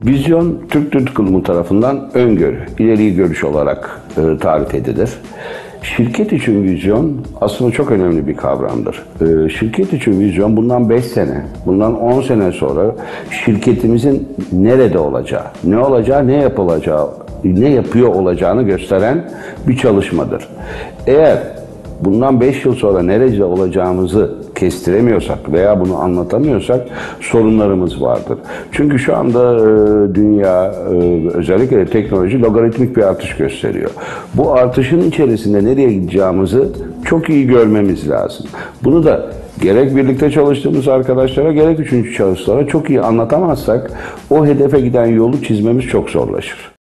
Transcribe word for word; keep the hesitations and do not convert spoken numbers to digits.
Vizyon, Türk Dil Kurumu tarafından öngörü, ileri görüş olarak e, tarif edilir. Şirket için vizyon aslında çok önemli bir kavramdır. E, şirket için vizyon bundan beş sene, bundan on sene sonra şirketimizin nerede olacağı, ne olacağı, ne yapılacağı, ne yapıyor olacağını gösteren bir çalışmadır. Eğer bundan beş yıl sonra nerede olacağımızı kestiremiyorsak veya bunu anlatamıyorsak sorunlarımız vardır. Çünkü şu anda e, dünya, e, özellikle teknoloji logaritmik bir artış gösteriyor. Bu artışın içerisinde nereye gideceğimizi çok iyi görmemiz lazım. Bunu da gerek birlikte çalıştığımız arkadaşlara gerek üçüncü şahıslara çok iyi anlatamazsak o hedefe giden yolu çizmemiz çok zorlaşır.